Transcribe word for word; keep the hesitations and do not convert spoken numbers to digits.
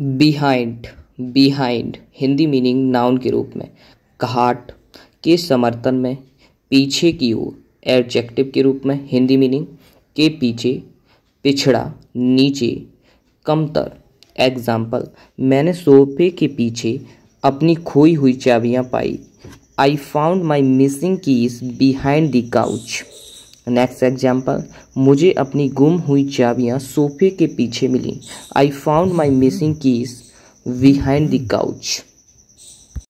Behind, behind Hindi meaning noun के रूप में। कहाट के समर्थन में, पीछे की ओर एडजेक्टिव के रूप में। हिंदी मीनिंग के पीछे, पिछड़ा, नीचे, कमतर। एग्जाम्पल, मैंने सोफे के पीछे अपनी खोई हुई चाबियां पाई। I found my missing keys behind the couch. Next example, मुझे अपनी गुम हुई चाबियां सोफे के पीछे मिली। I found my missing keys behind the couch.